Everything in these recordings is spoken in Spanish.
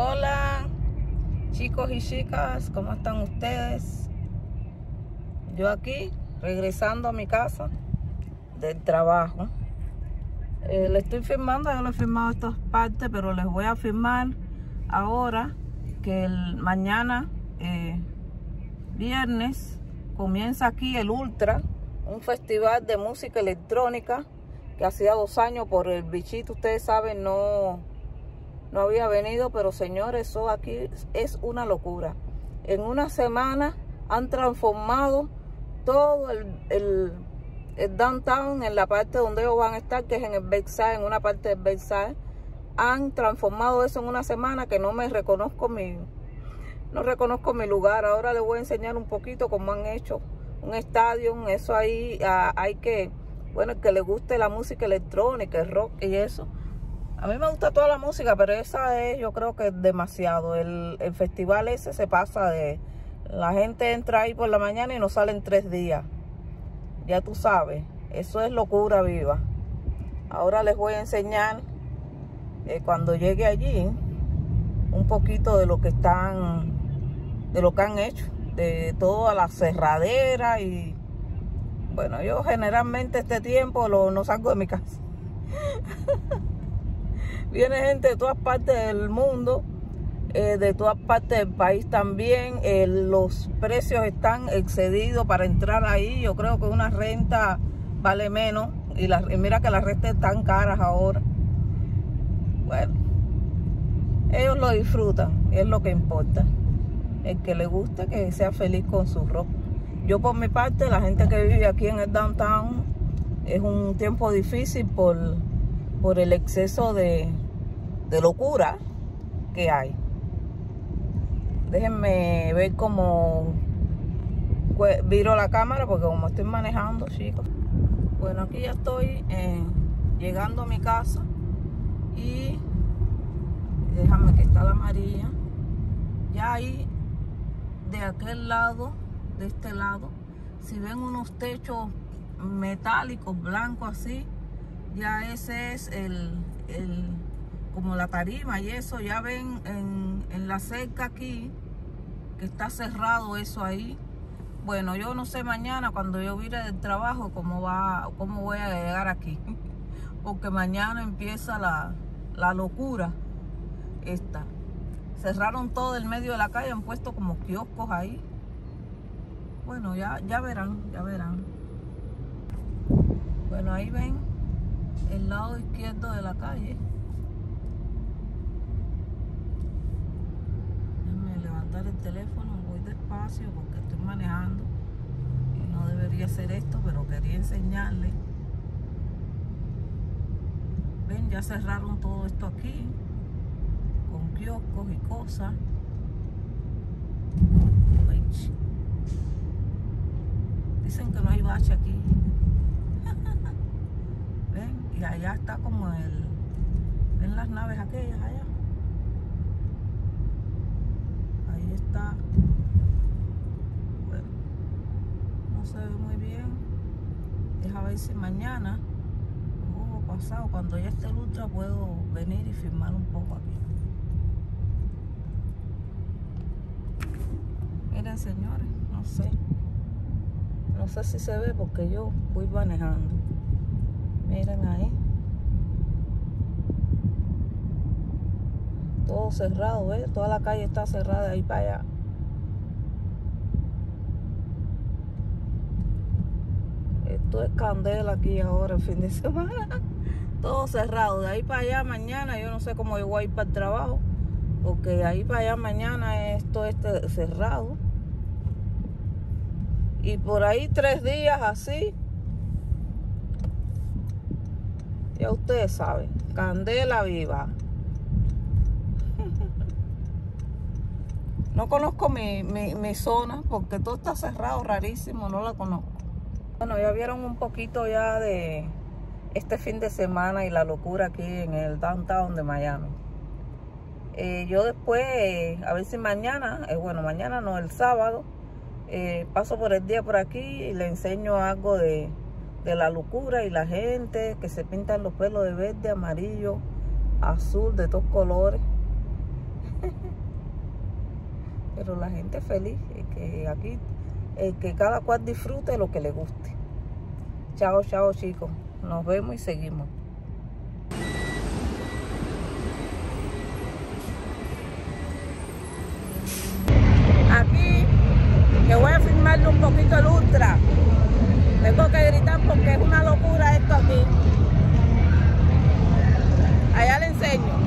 Hola chicos y chicas, ¿cómo están ustedes? Yo aquí regresando a mi casa del trabajo. Le estoy filmando, yo le he filmado estas partes, pero les voy a filmar ahora que mañana viernes comienza aquí el Ultra, un festival de música electrónica que hacía 2 años por el bichito, ustedes saben, no había venido, pero señores, eso aquí es una locura. En una semana han transformado todo el downtown en la parte donde ellos van a estar, que es en el Bayside, en una parte del Bayside. Han transformado eso en una semana que no reconozco mi lugar. Ahora les voy a enseñar un poquito cómo han hecho un estadio. Eso ahí hay que, bueno, el que le guste la música electrónica, el rock y eso. A mí me gusta toda la música, pero esa es, yo creo que es demasiado. El festival ese se pasa de... La gente entra ahí por la mañana y no sale en 3 días. Ya tú sabes, eso es locura viva. Ahora les voy a enseñar, cuando llegue allí, un poquito de lo que han hecho, de toda la cerradera. Y bueno, yo generalmente este tiempo no salgo de mi casa. Viene gente de todas partes del mundo, de todas partes del país también. Los precios están excedidos para entrar ahí. Yo creo que una renta vale menos. Y mira que las rentas están caras ahora. Bueno, ellos lo disfrutan, es lo que importa. El que le guste, que sea feliz con su rock. Yo por mi parte, la gente que vive aquí en el downtown, es un tiempo difícil por el exceso de locura que hay. Déjenme ver cómo viro la cámara, porque como estoy manejando, chicos. Bueno, aquí ya estoy llegando a mi casa. Y déjame que está la amarilla. Ya ahí, de aquel lado, de este lado, si ven unos techos metálicos blancos así, ya ese es como la tarima, y eso ya ven en la cerca aquí que está cerrado eso ahí. Bueno, yo no sé mañana cuando yo vire del trabajo cómo voy a llegar aquí, porque mañana empieza la locura esta. Cerraron todo el medio de la calle, han puesto como kioscos ahí. Bueno, ya verán. Bueno, ahí ven el lado izquierdo de la calle. Déjenme levantar el teléfono, voy despacio porque estoy manejando y no debería hacer esto, pero quería enseñarles. Ven, ya cerraron todo esto aquí con kioscos y cosas. Dicen que no hay bache aquí. Ven, y allá está como ven las naves aquellas allá. Ahí está. Bueno, no se ve muy bien. Deja ver si mañana o pasado, cuando ya esté el Ultra, puedo venir y filmar un poco aquí. Miren, señores, no sé si se ve porque yo voy manejando. Miren ahí, todo cerrado, ¿ves? Toda la calle está cerrada de ahí para allá. Esto es candela aquí ahora, el fin de semana. Todo cerrado, de ahí para allá mañana. Yo no sé cómo yo voy a ir para el trabajo, porque de ahí para allá mañana esto está cerrado. Y por ahí 3 días así. Ya ustedes saben, candela viva. No conozco mi zona porque todo está cerrado, rarísimo, no la conozco. Bueno, ya vieron un poquito ya de este fin de semana y la locura aquí en el downtown de Miami. Yo después, a ver si mañana, bueno, mañana no, el sábado, paso por el día por aquí y le enseño algo de la locura y la gente que se pintan los pelos de verde, amarillo, azul, de todos colores. Pero la gente feliz, que aquí, que cada cual disfrute lo que le guste. Chao, chao, chicos. Nos vemos y seguimos. Aquí, que voy a filmarle un poquito el ultra. Tengo que gritar porque es una locura esto aquí. Allá le enseño.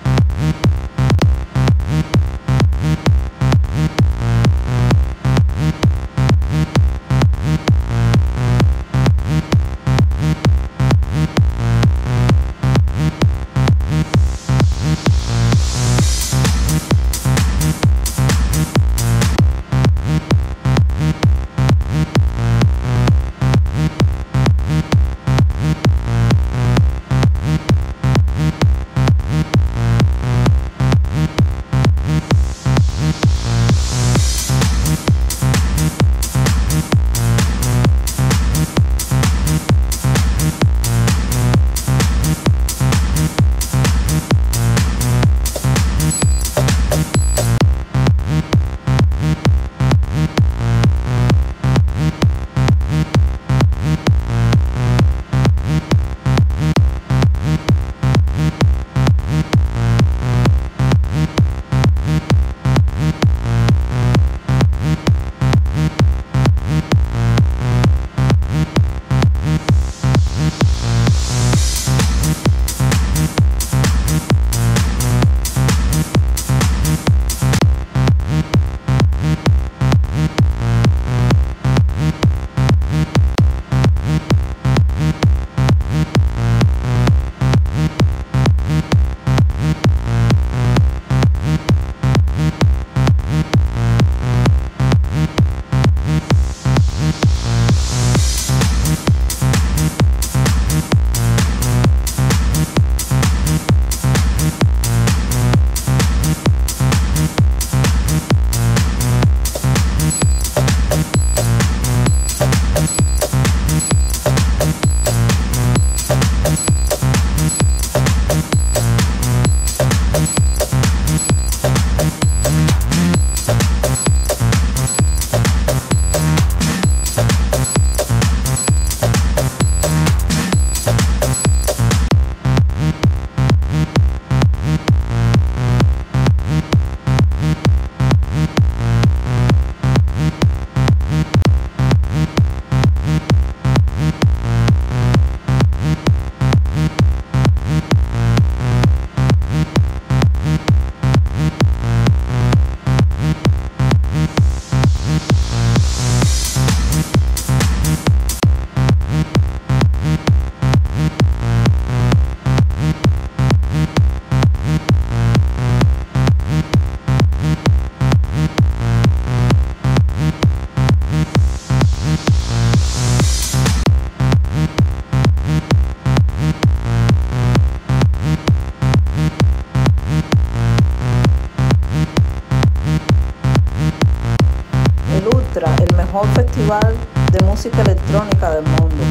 El mejor festival de música electrónica del mundo.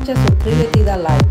noches, suscríbete y da like.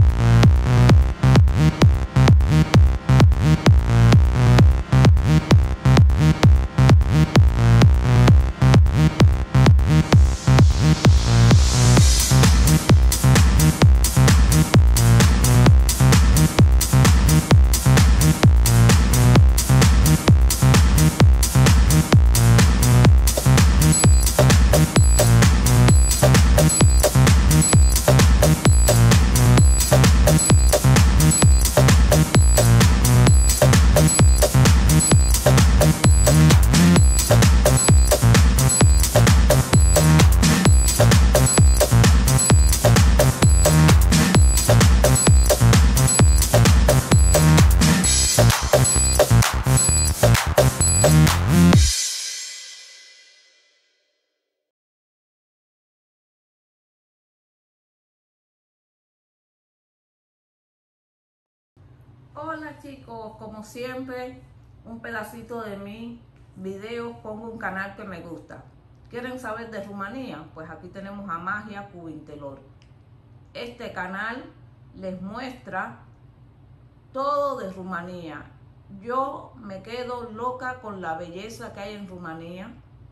Hola chicos, como siempre, un pedacito de mi video, pongo un canal que me gusta. ¿Quieren saber de Rumanía? Pues aquí tenemos a Magia Cuvintelor. Este canal les muestra todo de Rumanía. Yo me quedo loca con la belleza que hay en Rumanía.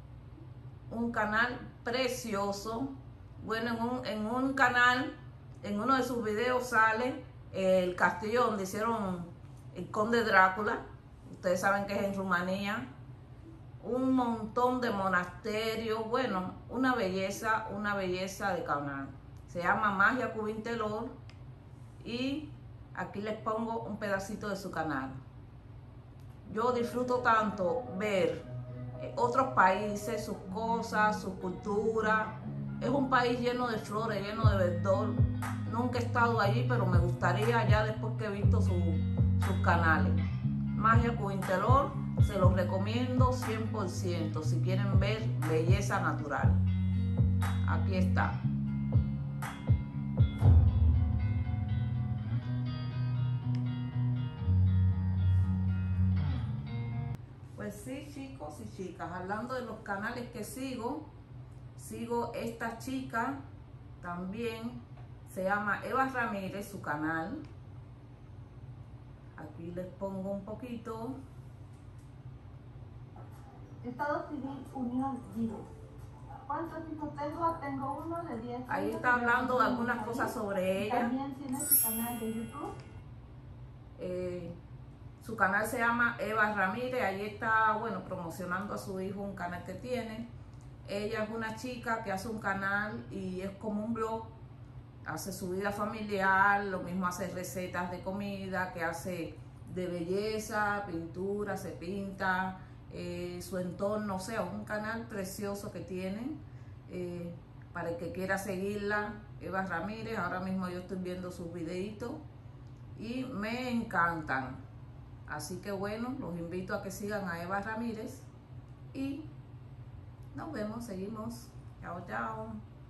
Un canal precioso. Bueno, en un canal, en uno de sus videos sale el castillo donde hicieron el Conde Drácula. Ustedes saben que es en Rumanía. Un montón de monasterios. Bueno, una belleza de canal. Se llama Magia Cuvintelor y aquí les pongo un pedacito de su canal. Yo disfruto tanto ver otros países, sus cosas, su cultura. Es un país lleno de flores, lleno de verdor. Nunca he estado allí, pero me gustaría ya después que he visto sus canales. Magia Cuvintelor, se los recomiendo 100% si quieren ver belleza natural. Aquí está. Pues sí, chicos y chicas, hablando de los canales que sigo esta chica también, se llama Eva Ramírez, su canal. Aquí les pongo un poquito. Estado Civil Unión Libre. ¿Cuántos hijos tengo? Tengo uno de 10 años. Ahí está hablando de algunas cosas sobre ella. También tiene su canal de YouTube. Su canal se llama Eva Ramírez. Ahí está, bueno, promocionando a su hijo un canal que tiene. Ella es una chica que hace un canal y es como un blog. Hace su vida familiar, lo mismo hace recetas de comida, que hace de belleza, pintura, se pinta, su entorno, o sea, un canal precioso que tienen. Para el que quiera seguirla, Eva Ramírez. Ahora mismo yo estoy viendo sus videitos y me encantan. Así que bueno, los invito a que sigan a Eva Ramírez y nos vemos, seguimos. Chao, chao.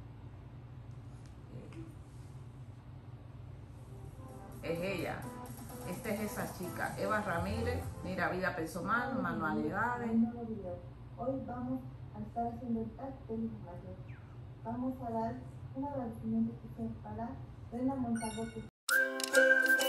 Es ella. Esta es esa chica, Eva Ramírez. Mira, vida personal, manualidades. Hoy vamos a estar haciendo el tag de mayor. Vamos a dar un agradecimiento especial para Reina Montalvo.